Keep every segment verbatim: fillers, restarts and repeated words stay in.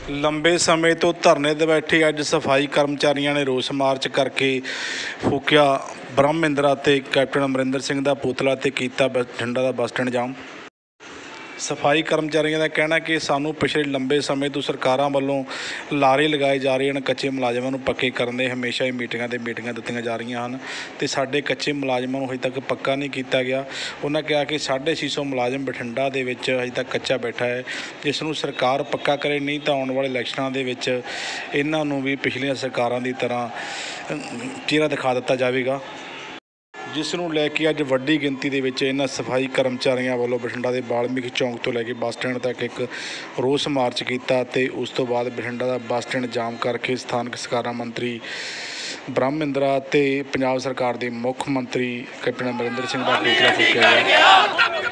लंबे समय तो धरने ते बैठे अज सफाई कर्मचारियों ने रोस मार्च करके फूकिया ब्रह्म इंदिरा ते कैप्टन अमरिंदर सिंह का पुतला ते कीता बठिंडा का बस स्टैंड जाम। सफाई कर्मचारियों का कहना कि सानू पिछले लंबे समय तो सरकारों वालों लारे लगाए जा रहे हैं, कच्चे मुलाजमान को पक्के करने हमेशा ही मीटिंगां ते मीटिंगां दित्तियां जा रही हैं तो साढ़े कच्चे मुलाजमान को अजे तक पक्का नहीं किया गया। उन्होंने कहा कि साढ़े छे सौ मुलाजम बठिंडा दे विच अजे तक कच्चा बैठा है, जिसनूं सरकार पक्का करे नहीं तो आने वाले इलैक्शनां दे विच इन्हां नूं भी पिछलियां सरकारां दी तरह चेहरा दिखा दिता जाएगा, जिसनों लैके अज वड्डी गिनती के विच इन्हां सफाई कर्मचारियों वालों बठिंडा के वाल्मीकि चौंक तो लैके बस स्टैंड तक एक रोस मार्च किया ते उस तो बाद बठिंडा का बस स्टैंड जाम करके स्थानक सरकारां मंत्री ब्रह्म इंदिरा ते पंजाब सरकार के मुख मंत्री कैप्टन अमरिंदर सिंह का पुतला फूकिया गया।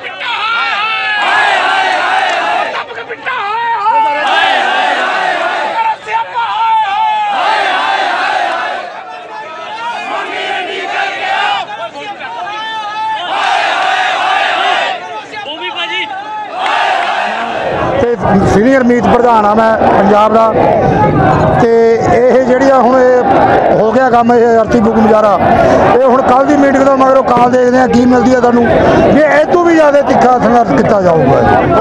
सीनियर मीत प्रधान हाँ मैं पंजाब का, तो यह जी हूँ हो गया काम अर्थी बुक मुजारा ये हूँ कल की मीटिंग तो मगर कॉल देखते हैं की मिलती है तू भी इस तो भी ज़्यादा तिखा संघर्ष किया जाऊगा।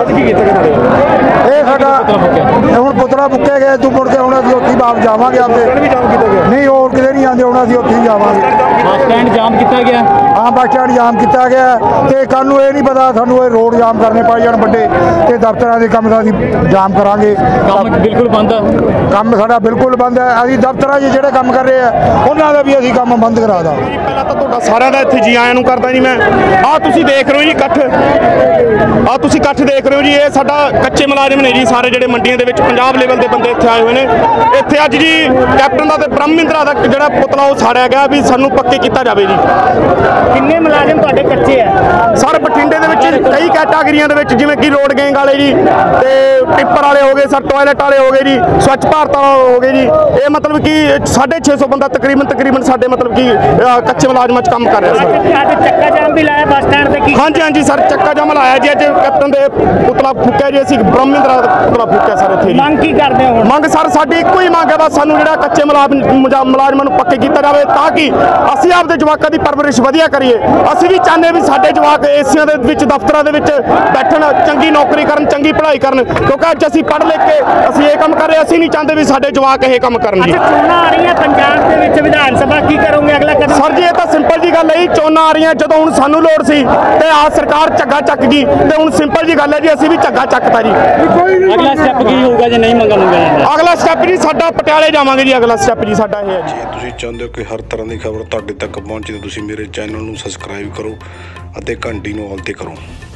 ये साडा हूँ पुतला फुके गए तू मुड़ के हूँ अभी उत्थे वापस जावांगे आपसे नहीं और कितने नहीं आते हूँ अभी उत्थे जावांगे। बस स्टैंड जाम किया गया, हाँ बस स्टैंड जाम किया गया तो कल ये नहीं पता सानू ये रोड जाम करने पाई जान बड़े तो दफ्तर के काम का जाम करांगे। काम बिल्कुल बंद है, काम साडा बिल्कुल बंद है। अभी दफ्तर जो काम कर रहे हैं उन्होंने भी अभी काम बंद करा दा। पहला तो तुहाडा सारिਆਂ ਦਾ ਇੱਥੇ ਜੀ ਆਇਆਂ ਨੂੰ ਕਰਦਾ जी मैं आ तुसीं देख रहे हो जी इकट्ठ आ तुसीं इकट्ठ देख रहे हो जी ये साडा कच्चे मुलाजम ने जी सारे ਜਿਹੜੇ ਮੰਡੀਆਂ ਦੇ ਵਿੱਚ ਪੰਜਾਬ ਲੈਵਲ ਦੇ ਬੰਦੇ ਇੱਥੇ ਆਏ ਹੋਏ ਨੇ। ਇੱਥੇ ਅੱਜ ਜੀ ਕੈਪਟਨ ਦਾ ਤੇ ਬ੍ਰਹਮ ਇੰਦਰਾ ਦਾ ਜਿਹੜਾ ਪੁਤਲਾ ਉਹ ਸਾੜਿਆ ਗਿਆ ਵੀ ਸਾਨੂੰ ਪੱਕੇ ਕੀਤਾ ਜਾਵੇ ਜੀ। ਕਿੰਨੇ ਮੁਲਾਜ਼ਮ ਤੁਹਾਡੇ ਕੱਚੇ ਆ ਸਰ ਬਠਿੰਡੇ ਦੇ ਵਿੱਚ ਕਈ ਕੈਟਾਗਰੀਆਂ ਦੇ ਵਿੱਚ ਜਿਵੇਂ ਕਿ ਰੋਡ ਗੈਂਗ ਵਾਲੇ ਜੀ ਤੇ ਟਿੱਪਰ ਵਾਲੇ ਹੋ ਗਏ ਸਰ, ਟਾਇਲਟ ਵਾਲੇ ਹੋ ਗਏ ਜੀ, ਸਵੱਛ ਭਾਰਤ ਵਾਲੇ ਹੋ ਗਏ ਜੀ। ਇਹ ਮਤਲਬ ਕਿ ਸਾਢੇ ਛੇ ਸੌ ਬੰਦਾ ਤਕਰੀਬਨ ਤਕਰੀਬਨ ਸਾਡੇ ਮਤਲਬ ਕਿ ਕੱਚੇ ਮੁਲਾਜ਼ਮਾਂ 'ਚ ਕੰਮ ਕਰ ਰਿਹਾ ਸਰ। ਅੱਜ ਚੱਕਾ ਜਾਮ ਵੀ ਲਾਇਆ ਬੱਸ ਸਟੈਂਡ ਤੇ ਕੀ? ਹਾਂਜੀ ਹਾਂਜੀ ਸਰ ਚੱਕਾ ਜਾਮ ਲਾਇਆ ਜੀ ਅੱਜ ਕੈਪਟਨ ਦੇ ਪੁਤਲਾ ਫੂਕਿਆ ਜੀ, ਅਸੀਂ ਬ੍ਰਹਮ ਇੰਦਰਾ ਦਾ ਪੁਤਲਾ ਫੂਕਿਆ ਸਰ ਇੱਥੇ ਜੀ। ਮੰਗ ਕੀ ਕਰਦੇ ਹੋ? ਮੰਗ ਸਰ ਸਾਡੀ ਇੱਕੋ ਹੀ ਮੰਗ ਹੈ ਬਸ ਸਾਨੂੰ ਜਿਹੜਾ ਕੱਚੇ ਮੁਲਾਜ਼ਮਾਂ ਨੂੰ ਪੱਕੇ ਕੀਤਾ ਜਾਵੇ ਤਾਂ ਕਿ ਅਸੀਂ ਆਪਦੇ ਜਵਾਕਾਂ ਦੀ ਪਰਵਰਿਸ਼ ਵਧੀਆ ਕਰੀਏ। ਅਸੀਂ ਵੀ ਚਾਹੁੰਦੇ ਵੀ ਸਾਡੇ ਜਵਾਕ ਏਸੀਆਂ ਦੇ ਵਿੱਚ ਦਫ਼ਤਰਾਂ ਦੇ ਵਿੱਚ ਬੈਠਣ, ਚੰਗੀ ਨੌਕਰੀ ਕਰਨ, ਚੰਗੀ ਪੜ੍ਹਾਈ ਕਰਨ, ਕਿਉਂਕਿ ਅੱਜ ਅਸੀਂ ਪੜ੍ਹ ਲਿਖ ਕੇ ਅਸੀਂ ਇਹ ਕੰਮ ਕਰ ਰਹੇ, ਅਸੀਂ ਨਹੀਂ ਚਾਹੁੰਦੇ ਵੀ ਸਾਡੇ ਜਵਾਕ ਇਹ ਕੰਮ ਕਰਨ ਜੀ। ਚੋਣਾਂ ਆ ਰਹੀਆਂ ਪੰਜਾਬ ਦੇ ਵਿੱਚ ਵਿਧਾਨ ਸਭਾ, ਕੀ ਕਰੋਗੇ ਅਗਲਾ ਕਦਮ? ਸਰ ਜੀ ਇਹ ਤਾਂ ਸਿੰਪਲ ਜੀ ਗੱਲ ਹੈ ਜੀ, ਚੋਣਾਂ ਆ ਰਹੀਆਂ ਜਦੋਂ ਹੁਣ ਸਾਨੂੰ ਲੋੜ ਸੀ ਤੇ ਆ ਸਰਕਾਰ ਝੱਗਾ ਚੱਕ ਗਈ ਤੇ ਹੁਣ ਸਿੰਪਲ ਜੀ ਗੱਲ ਹੈ ਜੀ ਅਸੀਂ ਵੀ ਝੱਗਾ ਚੱਕਤਾ ਜੀ। ਅਗਲਾ ਸਟੈਪ ਕੀ ਹੋਊਗਾ ਜੇ ਨਹੀਂ ਮੰਗਾ ਮੰਗਾ ਜਾਂਦਾ? ਅਗਲਾ ਸਟੈਪ ਜੀ ਸਾਡਾ ਪਟਿਆਲੇ ਜਾਵਾਂਗੇ ਜੀ, ਅਗਲਾ ਸਟੈਪ ਜੀ ਸਾਡਾ ਇਹ ਹੈ ਜੀ। ਜੇ ਤੁਸੀਂ ਚਾਹੁੰਦੇ ਹੋ ਕਿ ਹਰ ਤਰ੍ਹਾਂ ਦੀ ਖਬਰ ਤੁਹਾਡੇ ਤੱਕ ਪਹੁੰਚੇ ਤਾਂ ਤੁਸੀਂ ਮੇਰੇ ਚੈਨਲ ਨੂੰ ਸਬਸਕ੍ਰਾਈਬ ਕਰੋ ਅਤੇ ਘੰਟੀ ਨੂੰ ਆਲ ਤੇ ਕਰੋ।